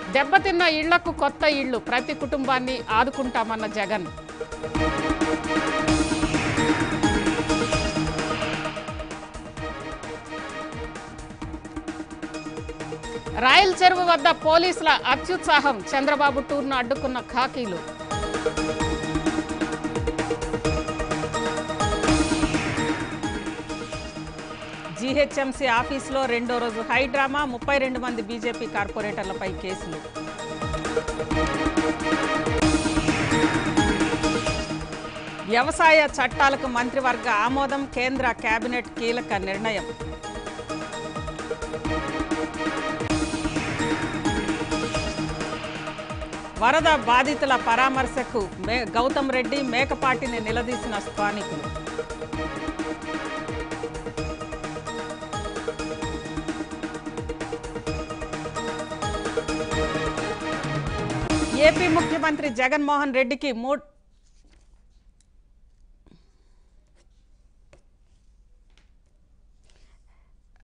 దెబ్బతిన్న ఇళ్లకు కొత్త ఇళ్లు, ప్రతి కుటుంబాన్ని ఆదుకుంటామన్న జగన్. రాయల్ చెరువు వద్ద పోలీసుల అత్యుత్సాహం, చంద్రబాబు టూర్ను అడ్డుకున్న ఖాకీలు. జీహెచ్ఎంసీ ఆఫీసులో రెండో రోజు హై డ్రామా, 32 మంది బీజేపీ కార్పొరేటర్లపై కేసులు. వ్యవసాయ చట్టాలకు మంత్రివర్గ ఆమోదం, కేంద్ర కేబినెట్ కీలక నిర్ణయం. వరద బాధితుల పరామర్శకు గౌతమ్ రెడ్డి, మేకపాటిని నిలదీసిన స్థానికులు. ఏపీ ముఖ్యమంత్రి జగన్మోహన్ రెడ్డికి